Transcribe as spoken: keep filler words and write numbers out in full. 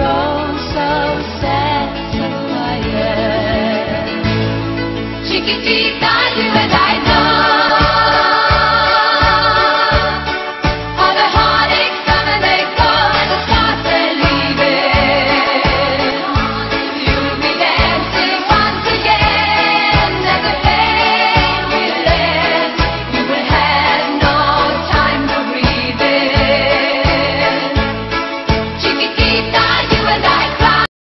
oh so sad, so quiet. Chiquitita, you and I know.